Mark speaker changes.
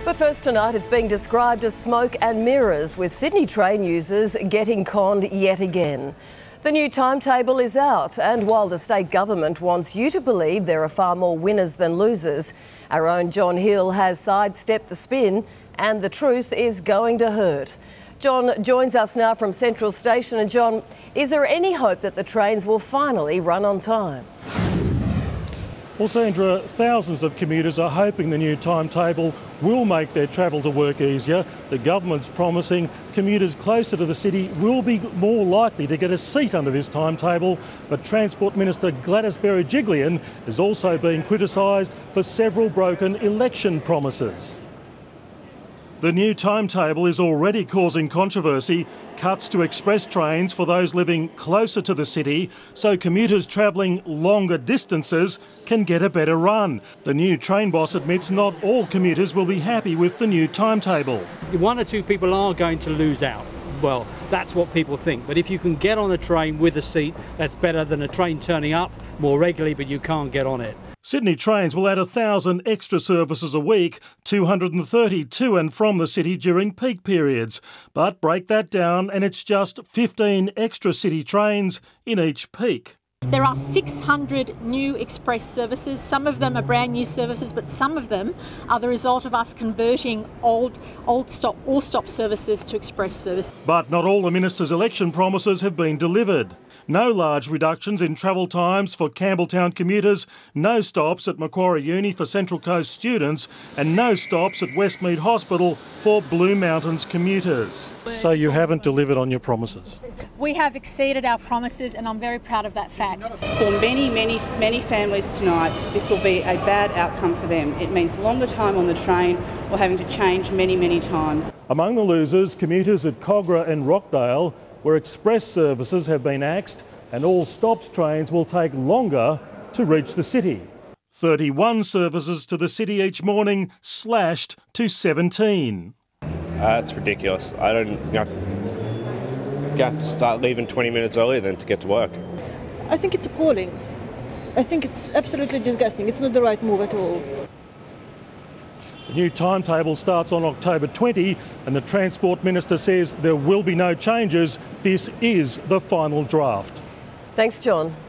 Speaker 1: But first tonight, it's being described as smoke and mirrors, with Sydney train users getting conned yet again. The new timetable is out, and while the state government wants you to believe there are far more winners than losers, our own John Hill has sidestepped the spin, and the truth is going to hurt. John joins us now from Central Station. And John, is there any hope that the trains will finally run on time?
Speaker 2: Well, Sandra, thousands of commuters are hoping the new timetable will make their travel to work easier. The government's promising commuters closer to the city will be more likely to get a seat under this timetable. But Transport Minister Gladys Berejiklian is also being criticised for several broken election promises. The new timetable is already causing controversy. Cuts to express trains for those living closer to the city, so commuters travelling longer distances can get a better run. The new train boss admits not all commuters will be happy with the new timetable.
Speaker 3: One or two people are going to lose out. Well, that's what people think. But if you can get on a train with a seat, that's better than a train turning up more regularly, but you can't get on it.
Speaker 2: Sydney Trains will add 1,000 extra services a week, 230 to and from the city during peak periods. But break that down and it's just 15 extra city trains in each peak.
Speaker 4: There are 600 new express services. Some of them are brand new services, but some of them are the result of us converting all stop services to express service.
Speaker 2: But not all the minister's election promises have been delivered. No large reductions in travel times for Campbelltown commuters, no stops at Macquarie Uni for Central Coast students, and no stops at Westmead Hospital for Blue Mountains commuters. So you haven't delivered on your promises?
Speaker 4: We have exceeded our promises, and I'm very proud of that fact.
Speaker 5: For many families tonight, this will be a bad outcome for them. It means longer time on the train or having to change many times.
Speaker 2: Among the losers, commuters at Cogra and Rockdale, where express services have been axed and all stops trains will take longer to reach the city. 31 services to the city each morning slashed to 17.
Speaker 6: It's ridiculous. You have to start leaving 20 minutes earlier than to get to work.
Speaker 7: I think it's appalling. I think it's absolutely disgusting. It's not the right move at all.
Speaker 2: The new timetable starts on October 20 and the Transport Minister says there will be no changes. This is the final draft.
Speaker 1: Thanks, John.